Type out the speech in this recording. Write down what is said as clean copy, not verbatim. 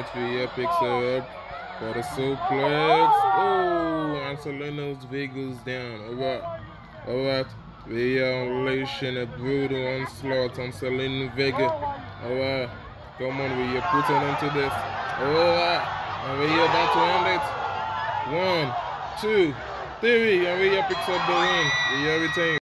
Alright, Rhea picks her up for the suplex. Oh, and zelina's vega's down. Alright. Rhea unleashing a brutal onslaught on zelina vega. Alright. Come on, Rhea, put an end to this. Alright. And Rhea about to end it. 1, 2, 3. And Rhea picks up the win. Rhea retains.